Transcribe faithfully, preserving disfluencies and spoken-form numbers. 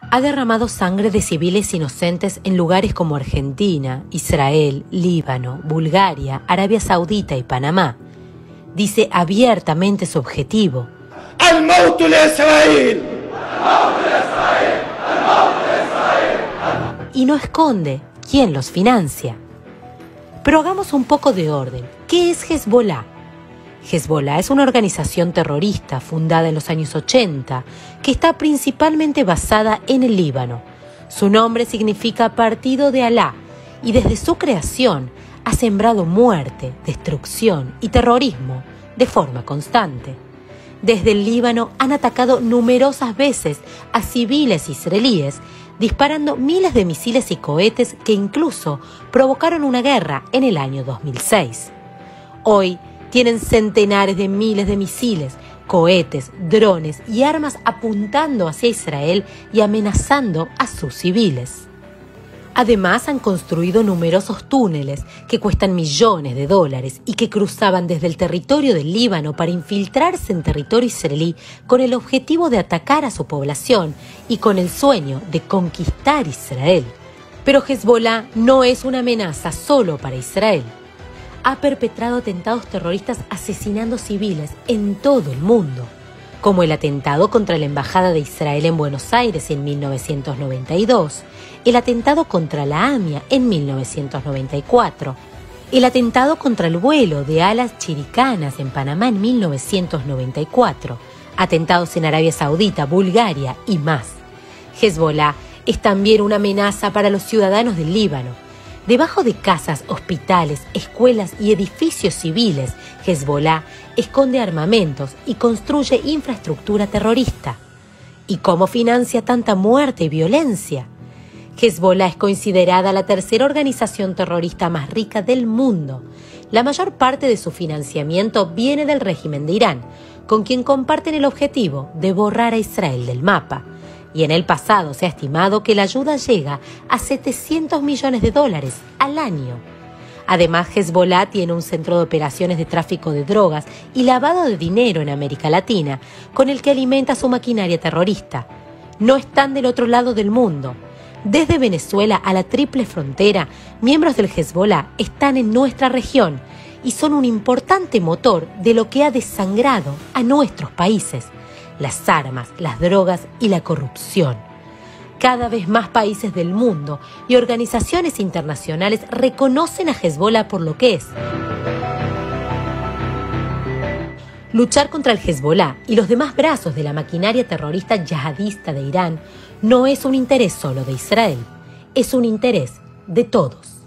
ha derramado sangre de civiles inocentes en lugares como Argentina, Israel, Líbano, Bulgaria, Arabia Saudita y Panamá. Dice abiertamente su objetivo: ¡Al-Mautu li-Israel! Y no esconde quién los financia. Pero hagamos un poco de orden. ¿Qué es Hezbollah? Hezbollah es una organización terrorista fundada en los años ochenta que está principalmente basada en el Líbano. Su nombre significa Partido de Alá y desde su creación ha sembrado muerte, destrucción y terrorismo de forma constante. Desde el Líbano han atacado numerosas veces a civiles israelíes, disparando miles de misiles y cohetes que incluso provocaron una guerra en el año dos mil seis. Hoy tienen centenares de miles de misiles, cohetes, drones y armas apuntando hacia Israel y amenazando a sus civiles. Además, han construido numerosos túneles que cuestan millones de dólares y que cruzaban desde el territorio del Líbano para infiltrarse en territorio israelí con el objetivo de atacar a su población y con el sueño de conquistar Israel. Pero Hezbollah no es una amenaza solo para Israel. Ha perpetrado atentados terroristas asesinando civiles en todo el mundo, como el atentado contra la Embajada de Israel en Buenos Aires en mil novecientos noventa y dos, el atentado contra la AMIA en mil novecientos noventa y cuatro, el atentado contra el vuelo de alas chiricanas en Panamá en mil novecientos noventa y cuatro, atentados en Arabia Saudita, Bulgaria y más. Hezbollah es también una amenaza para los ciudadanos del Líbano. Debajo de casas, hospitales, escuelas y edificios civiles, Hezbollah esconde armamentos y construye infraestructura terrorista. ¿Y cómo financia tanta muerte y violencia? Hezbollah es considerada la tercera organización terrorista más rica del mundo. La mayor parte de su financiamiento viene del régimen de Irán, con quien comparten el objetivo de borrar a Israel del mapa. Y en el pasado se ha estimado que la ayuda llega a setecientos millones de dólares al año. Además, Hezbollah tiene un centro de operaciones de tráfico de drogas y lavado de dinero en América Latina, con el que alimenta su maquinaria terrorista. No están del otro lado del mundo. Desde Venezuela a la Triple Frontera, miembros del Hezbollah están en nuestra región y son un importante motor de lo que ha desangrado a nuestros países: las armas, las drogas y la corrupción. Cada vez más países del mundo y organizaciones internacionales reconocen a Hezbollah por lo que es. Luchar contra el Hezbollah y los demás brazos de la maquinaria terrorista yihadista de Irán no es un interés solo de Israel, es un interés de todos.